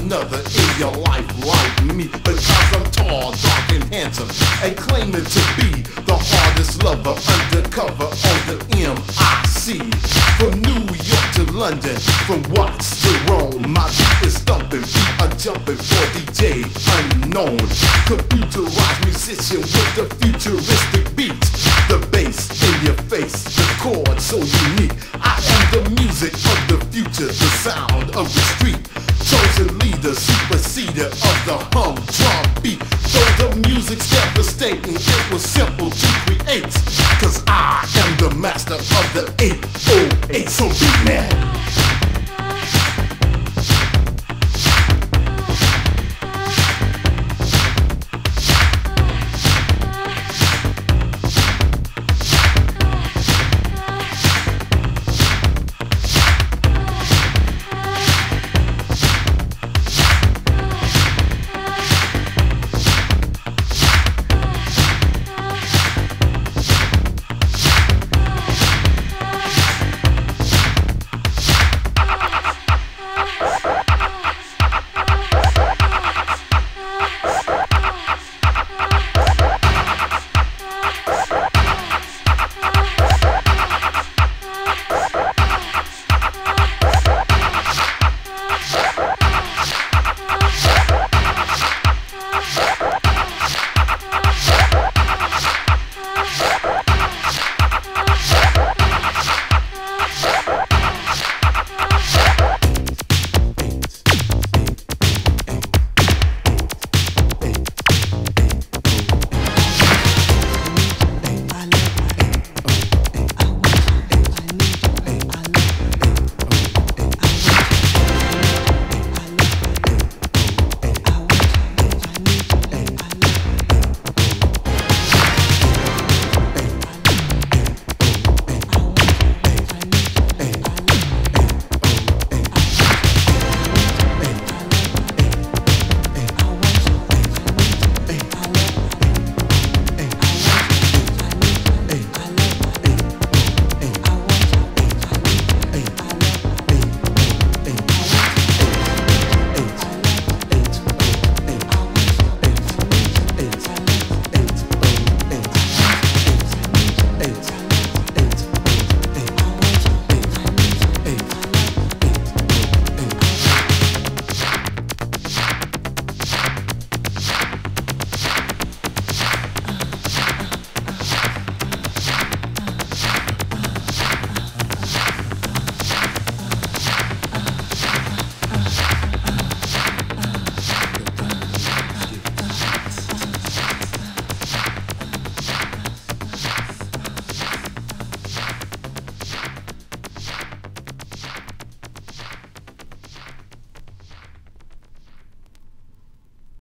another in your life like me, because I'm tall, dark, and handsome, and claiming to be the hardest lover undercover on the MIC. From New York to London, from Watts to Rome, my beat is thumping, feet are jumping for DJ unknown. Computerized musician with the futuristic beats, the bass in your face, the chord so unique. I am the music of the future, the sound of the street, chosen leader, superseder of the humdrum beat. Though the music's devastating, it was simple to create, cause I am the master of the 8